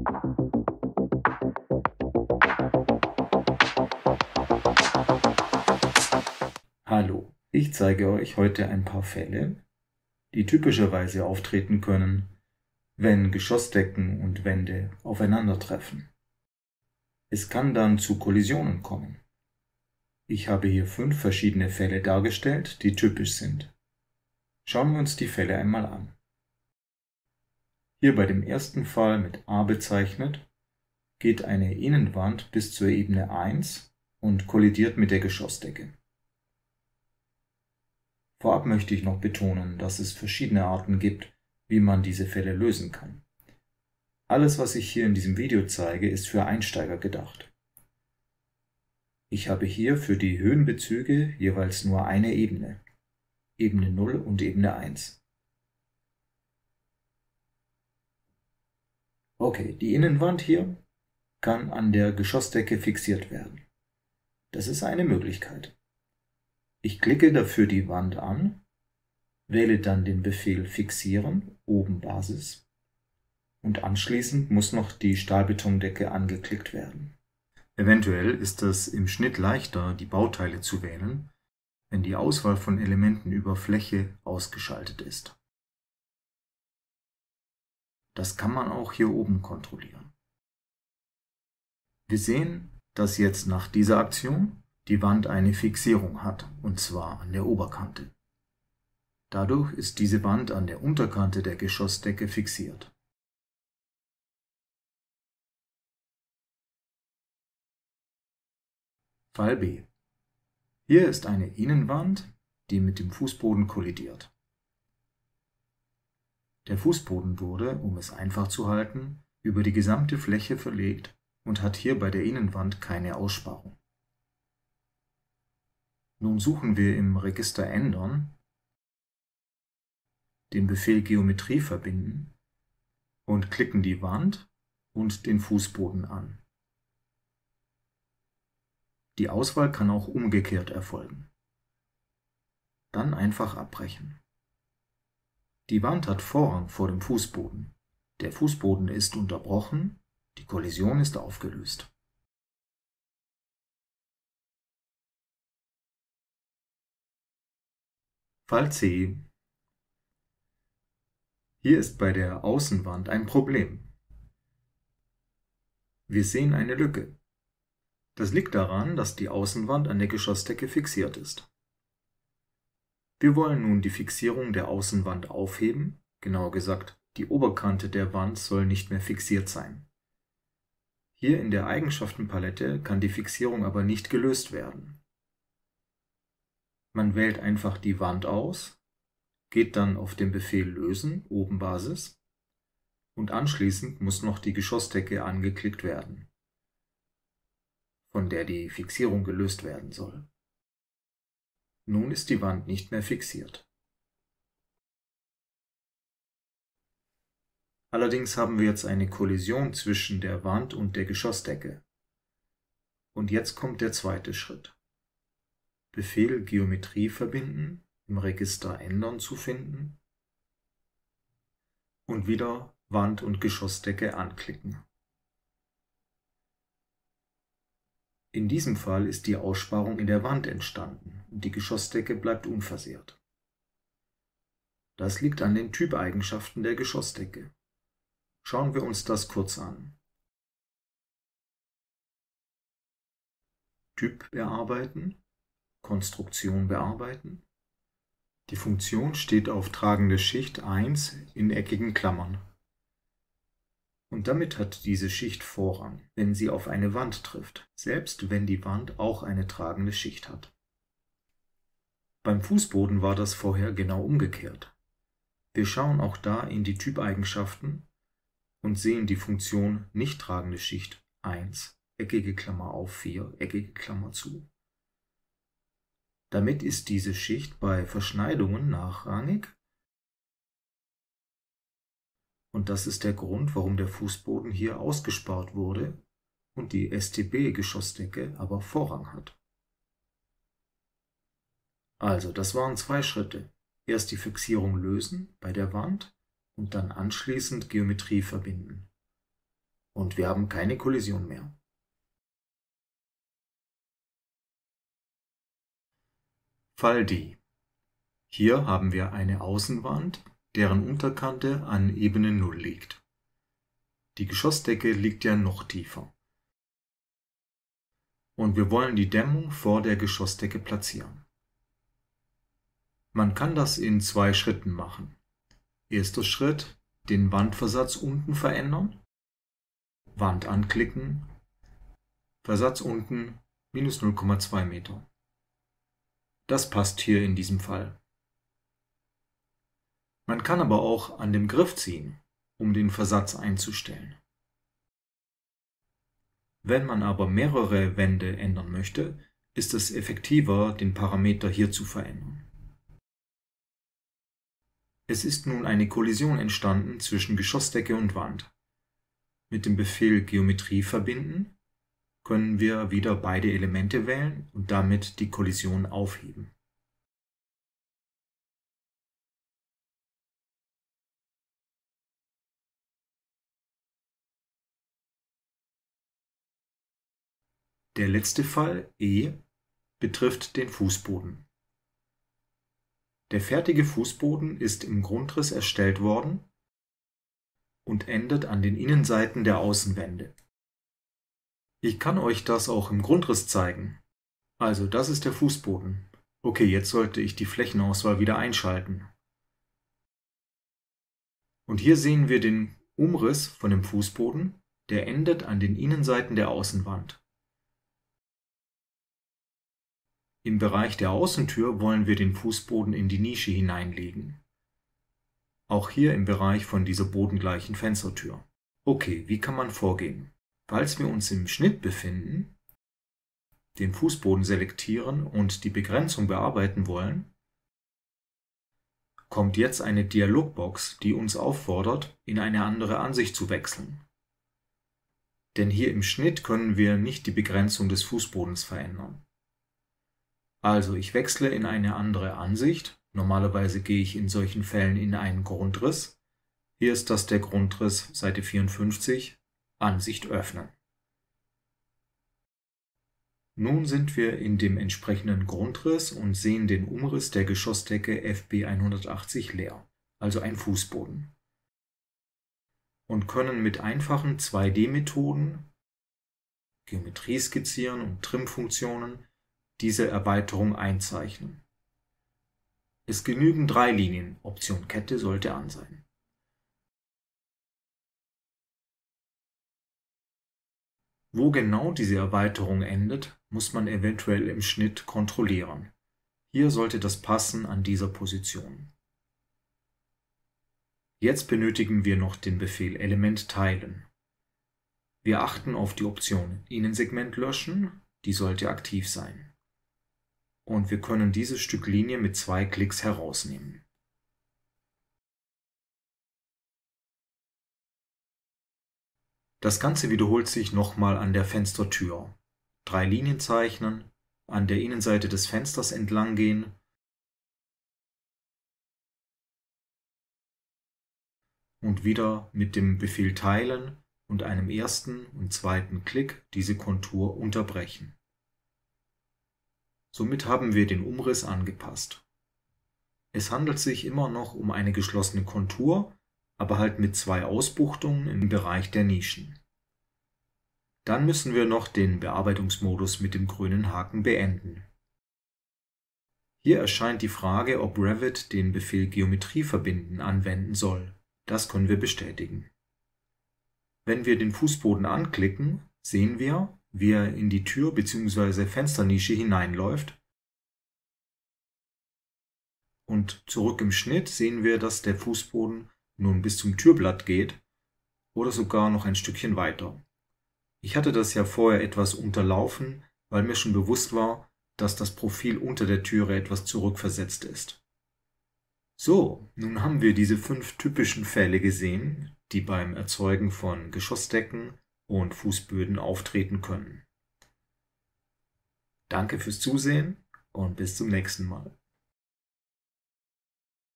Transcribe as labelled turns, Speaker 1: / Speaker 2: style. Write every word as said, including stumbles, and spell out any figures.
Speaker 1: Hallo, ich zeige euch heute ein paar Fälle, die typischerweise auftreten können, wenn Geschossdecken und Wände aufeinandertreffen. Es kann dann zu Kollisionen kommen. Ich habe hier fünf verschiedene Fälle dargestellt, die typisch sind. Schauen wir uns die Fälle einmal an. Hier bei dem ersten Fall mit A bezeichnet, geht eine Innenwand bis zur Ebene eins und kollidiert mit der Geschossdecke. Vorab möchte ich noch betonen, dass es verschiedene Arten gibt, wie man diese Fälle lösen kann. Alles, was ich hier in diesem Video zeige, ist für Einsteiger gedacht. Ich habe hier für die Höhenbezüge jeweils nur eine Ebene, Ebene null und Ebene eins. Okay, die Innenwand hier kann an der Geschossdecke fixiert werden. Das ist eine Möglichkeit. Ich klicke dafür die Wand an, wähle dann den Befehl Fixieren, oben Basis, und anschließend muss noch die Stahlbetondecke angeklickt werden. Eventuell ist es im Schnitt leichter, die Bauteile zu wählen, wenn die Auswahl von Elementen über Fläche ausgeschaltet ist. Das kann man auch hier oben kontrollieren. Wir sehen, dass jetzt nach dieser Aktion die Wand eine Fixierung hat, und zwar an der Oberkante. Dadurch ist diese Wand an der Unterkante der Geschossdecke fixiert. Fall B. Hier ist eine Innenwand, die mit dem Fußboden kollidiert. Der Fußboden wurde, um es einfach zu halten, über die gesamte Fläche verlegt und hat hier bei der Innenwand keine Aussparung. Nun suchen wir im Register Ändern den Befehl Geometrie verbinden und klicken die Wand und den Fußboden an. Die Auswahl kann auch umgekehrt erfolgen. Dann einfach abbrechen. Die Wand hat Vorrang vor dem Fußboden. Der Fußboden ist unterbrochen, die Kollision ist aufgelöst. Fall C. Hier ist bei der Außenwand ein Problem. Wir sehen eine Lücke. Das liegt daran, dass die Außenwand an der Geschossdecke fixiert ist. Wir wollen nun die Fixierung der Außenwand aufheben, genauer gesagt, die Oberkante der Wand soll nicht mehr fixiert sein. Hier in der Eigenschaftenpalette kann die Fixierung aber nicht gelöst werden. Man wählt einfach die Wand aus, geht dann auf den Befehl Lösen, oben Basis, und anschließend muss noch die Geschossdecke angeklickt werden, von der die Fixierung gelöst werden soll. Nun ist die Wand nicht mehr fixiert. Allerdings haben wir jetzt eine Kollision zwischen der Wand und der Geschossdecke. Und jetzt kommt der zweite Schritt. Befehl Geometrie verbinden, im Register Ändern zu finden und wieder Wand und Geschossdecke anklicken. In diesem Fall ist die Aussparung in der Wand entstanden und die Geschossdecke bleibt unversehrt. Das liegt an den Typeigenschaften der Geschossdecke. Schauen wir uns das kurz an. Typ bearbeiten, Konstruktion bearbeiten. Die Funktion steht auf tragende Schicht eins in eckigen Klammern. Und damit hat diese Schicht Vorrang, wenn sie auf eine Wand trifft, selbst wenn die Wand auch eine tragende Schicht hat. Beim Fußboden war das vorher genau umgekehrt. Wir schauen auch da in die Typeigenschaften und sehen die Funktion nicht tragende Schicht eins, eckige Klammer auf vier, eckige Klammer zu. Damit ist diese Schicht bei Verschneidungen nachrangig. Und das ist der Grund, warum der Fußboden hier ausgespart wurde und die S T B-Geschossdecke aber Vorrang hat. Also, das waren zwei Schritte. Erst die Fixierung lösen bei der Wand und dann anschließend Geometrie verbinden. und wir haben keine Kollision mehr. Fall D. Hier haben wir eine Außenwand, deren Unterkante an Ebene null liegt. Die Geschossdecke liegt ja noch tiefer. Und wir wollen die Dämmung vor der Geschossdecke platzieren. Man kann das in zwei Schritten machen. Erster Schritt, den Wandversatz unten verändern, Wand anklicken, Versatz unten minus null Komma zwei Meter. Das passt hier in diesem Fall. Man kann aber auch an dem Griff ziehen, um den Versatz einzustellen. Wenn man aber mehrere Wände ändern möchte, ist es effektiver, den Parameter hier zu verändern. Es ist nun eine Kollision entstanden zwischen Geschossdecke und Wand. Mit dem Befehl Geometrie verbinden können wir wieder beide Elemente wählen und damit die Kollision aufheben. Der letzte Fall, E, betrifft den Fußboden. Der fertige Fußboden ist im Grundriss erstellt worden und endet an den Innenseiten der Außenwände. Ich kann euch das auch im Grundriss zeigen. Also das ist der Fußboden. Okay, jetzt sollte ich die Flächenauswahl wieder einschalten. Und hier sehen wir den Umriss von dem Fußboden, der endet an den Innenseiten der Außenwand. Im Bereich der Außentür wollen wir den Fußboden in die Nische hineinlegen. Auch hier im Bereich von dieser bodengleichen Fenstertür. Okay, wie kann man vorgehen? Falls wir uns im Schnitt befinden, den Fußboden selektieren und die Begrenzung bearbeiten wollen, kommt jetzt eine Dialogbox, die uns auffordert, in eine andere Ansicht zu wechseln. Denn hier im Schnitt können wir nicht die Begrenzung des Fußbodens verändern. Also ich wechsle in eine andere Ansicht. Normalerweise gehe ich in solchen Fällen in einen Grundriss. Hier ist das der Grundriss, Seite vierundfünfzig, Ansicht öffnen. Nun sind wir in dem entsprechenden Grundriss und sehen den Umriss der Geschossdecke F B hundertachtzig leer, also ein Fußboden. Und können mit einfachen zwei D Methoden, Geometrie skizzieren und Trim-Funktionen, diese Erweiterung einzeichnen. Es genügen drei Linien, Option Kette sollte an sein. Wo genau diese Erweiterung endet, muss man eventuell im Schnitt kontrollieren. Hier sollte das passen an dieser Position. Jetzt benötigen wir noch den Befehl Element teilen. Wir achten auf die Option Innensegment löschen, die sollte aktiv sein. Und wir können dieses Stück Linie mit zwei Klicks herausnehmen. Das Ganze wiederholt sich nochmal an der Fenstertür. Drei Linien zeichnen, an der Innenseite des Fensters entlang gehen und wieder mit dem Befehl Teilen und einem ersten und zweiten Klick diese Kontur unterbrechen. Somit haben wir den Umriss angepasst. Es handelt sich immer noch um eine geschlossene Kontur, aber halt mit zwei Ausbuchtungen im Bereich der Nischen. Dann müssen wir noch den Bearbeitungsmodus mit dem grünen Haken beenden. Hier erscheint die Frage, ob Revit den Befehl Geometrie verbinden anwenden soll. Das können wir bestätigen. Wenn wir den Fußboden anklicken, sehen wir, wie er in die Tür bzw. Fensternische hineinläuft. Und zurück im Schnitt sehen wir, dass der Fußboden nun bis zum Türblatt geht oder sogar noch ein Stückchen weiter. Ich hatte das ja vorher etwas unterlaufen, weil mir schon bewusst war, dass das Profil unter der Türe etwas zurückversetzt ist. So, nun haben wir diese fünf typischen Fälle gesehen, die beim Erzeugen von Geschossdecken und Fußböden auftreten können. Danke fürs Zusehen und bis zum nächsten Mal.